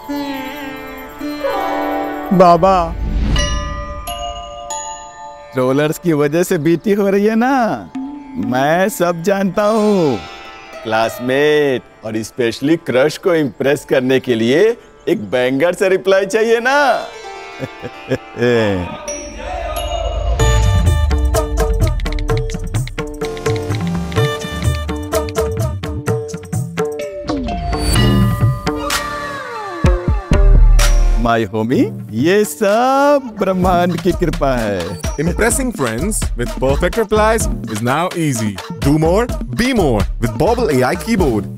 बाबा, rollers की वजह से बीटी हो रही है ना, मैं सब जानता हूँ। क्लासमेट और स्पेशली क्रश को इम्प्रेस करने के लिए एक बैंगर से रिप्लाई चाहिए ना। माय होमी, ये सब ब्रह्मांड की कृपा है। Impressing friends with perfect replies is now easy. Do more, be more with Bobble AI Keyboard.